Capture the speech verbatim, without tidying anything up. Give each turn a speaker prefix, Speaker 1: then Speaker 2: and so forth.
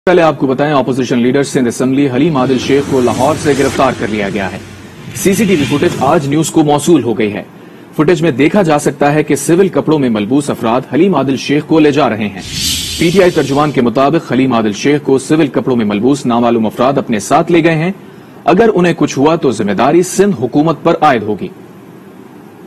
Speaker 1: पहले आपको बताएं, opposition leader Sindh assembly Haleem Adil Sheikh को लाहौर से गिरफ्तार कर लिया गया है। सीसीटीवी फुटेज आज न्यूज को मौसूल हो गई है। फुटेज में देखा जा सकता है कि सिविल कपड़ों में मलबूस अफराद हलीम आदिल शेख को ले जा रहे हैं। पीटीआई तर्जुमान के मुताबिक हलीम आदिल शेख को सिविल कपड़ों में मलबूस नामालूम अफराद अपने साथ ले गए हैं। अगर उन्हें कुछ हुआ तो जिम्मेदारी सिंध हुकूमत पर आयद होगी।